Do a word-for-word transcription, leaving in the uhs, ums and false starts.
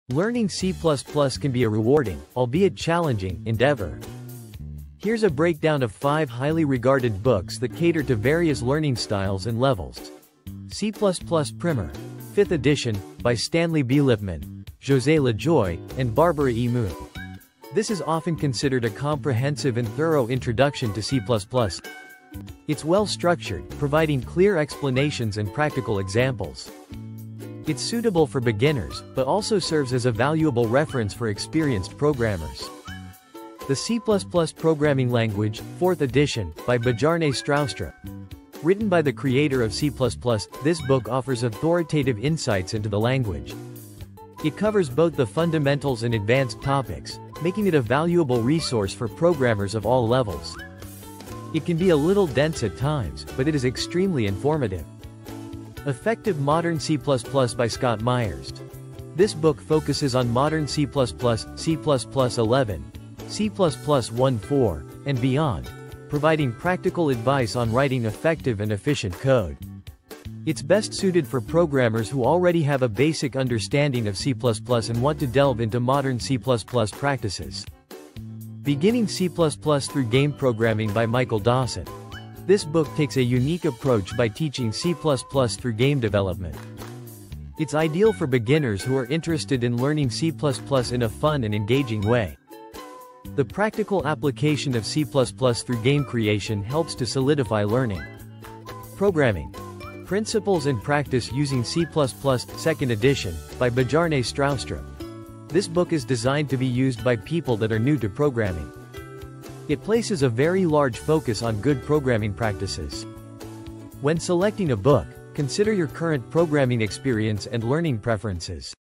Learning C plus plus can be a rewarding, albeit challenging, endeavor. Here's a breakdown of five highly regarded books that cater to various learning styles and levels. C plus plus Primer, fifth edition, by Stanley B. Lipman, José LaJoie, and Barbara E. Moon. This is often considered a comprehensive and thorough introduction to C plus plus. It's well-structured, providing clear explanations and practical examples. It's suitable for beginners, but also serves as a valuable reference for experienced programmers. The C plus plus Programming Language, fourth edition, by Bjarne Stroustrup. Written by the creator of C plus plus, this book offers authoritative insights into the language. It covers both the fundamentals and advanced topics, making it a valuable resource for programmers of all levels. It can be a little dense at times, but it is extremely informative. Effective Modern C plus plus by Scott Myers. This book focuses on modern C plus plus, C plus plus eleven, C plus plus one point four, and beyond, providing practical advice on writing effective and efficient code. It's best suited for programmers who already have a basic understanding of C plus plus and want to delve into modern C plus plus practices. Beginning C plus plus Through Game Programming by Michael Dawson. This book takes a unique approach by teaching C plus plus through game development. It's ideal for beginners who are interested in learning C plus plus in a fun and engaging way. The practical application of C plus plus through game creation helps to solidify learning. Programming Principles and Practice Using C plus plus, second edition, by Bjarne Stroustrup. This book is designed to be used by people that are new to programming. It places a very large focus on good programming practices. When selecting a book, consider your current programming experience and learning preferences.